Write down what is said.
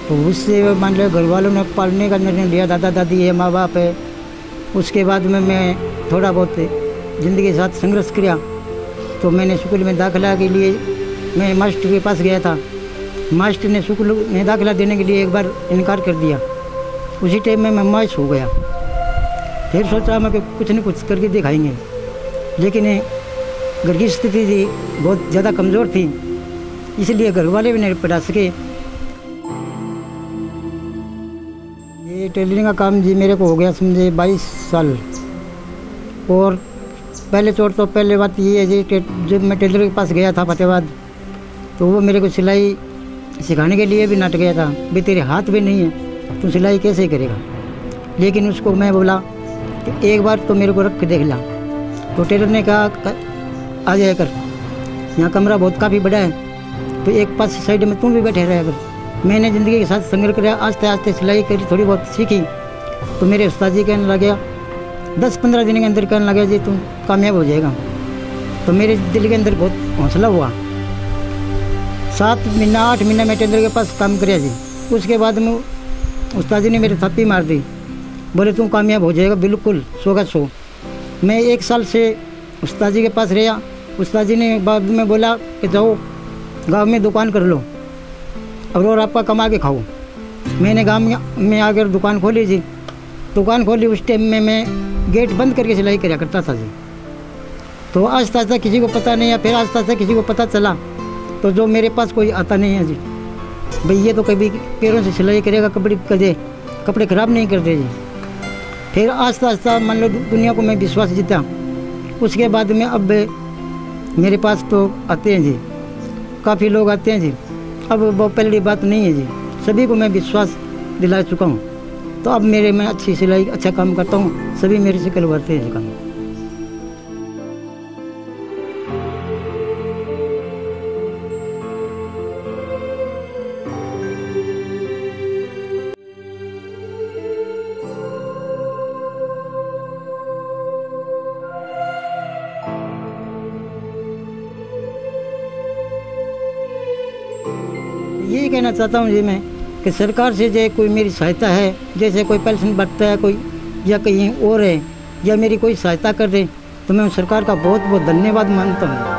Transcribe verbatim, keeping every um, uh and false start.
तो उससे मान लो घर वालों ने पालने का निर्णय लिया, दादा दादी है, माँ बाप है। उसके बाद में मैं थोड़ा बहुत ज़िंदगी के साथ संघर्ष किया। तो मैंने स्कूल में दाखिला के लिए मैं मास्टर के पास गया था। मास्टर ने स्कूल में दाखिला देने के लिए एक बार इनकार कर दिया। उसी टाइम में मैं मायूस हो गया। फिर सोचा मैं कि कुछ न कुछ करके दिखाएंगे, लेकिन घर की स्थिति थी बहुत ज़्यादा कमज़ोर थी, इसलिए घर वाले भी नहीं पढ़ा सके। ये टेलरिंग का काम जी मेरे को हो गया समझे बाईस साल। और पहले चोट तो पहले बात ये है जी कि जब मैं टेलर के पास गया था फतेहाबाद, तो वो मेरे को सिलाई सिखाने के लिए भी नट गया था। भाई तेरे हाथ भी नहीं है, तू सिलाई कैसे करेगा। लेकिन उसको मैं बोला कि एक बार तो मेरे को रख के देख ला। तो टेलर ने कहा आ जाया कर, यहाँ कमरा बहुत काफ़ी बड़ा है, तो एक पास साइड में तुम भी बैठे रहा कर। मैंने ज़िंदगी के साथ संघर्ष किया, आस्ते आस्ते सिलाई करी, थोड़ी बहुत सीखी। तो मेरे उस्ताद जी कहने लगे, दस पंद्रह दिन के अंदर कहने लगे जी तुम कामयाब हो जाएगा। तो मेरे दिल के अंदर बहुत हौसला हुआ। सात महीना आठ महीना मैं टेलर के पास काम किया जी। उसके बाद में उस्ताद जी ने मेरे थप्पी मार दी, बोले तुम कामयाब हो जाएगा बिल्कुल सौ का सौ। मैं एक साल से उस्ताद जी के पास रहा। उस्ताद जी ने बाद में बोला कि जाओ गांव में दुकान कर लो और और आपका कमा के खाओ। मैंने गांव में आकर दुकान खोली जी। दुकान खोली, उस टाइम में मैं गेट बंद करके सिलाई किया करता था जी। तो आस्ता आस्ता किसी को पता नहीं है, फिर आस्ता आस्ता किसी को पता चला। तो जो मेरे पास कोई आता नहीं है जी, भाई ये तो कभी पैरों से सिलाई करेगा, कपड़े कर दे, कपड़े ख़राब नहीं करते जी। फिर आस्ता आस्ता मान लो दुनिया को मैं विश्वास जीता। उसके बाद में अब मेरे पास तो आते हैं जी, काफ़ी लोग आते हैं जी। अब वो पहली बात नहीं है जी, सभी को मैं विश्वास दिला चुका हूँ। तो अब मेरे मैं अच्छी सिलाई अच्छा काम करता हूँ, सभी मेरे से करवाते हैं काम। यही कहना चाहता हूँ जी मैं कि सरकार से जो कोई मेरी सहायता है, जैसे कोई पेंशन बढ़ता है कोई या कहीं और है, या मेरी कोई सहायता कर दे, तो मैं सरकार का बहुत बहुत धन्यवाद मानता हूँ।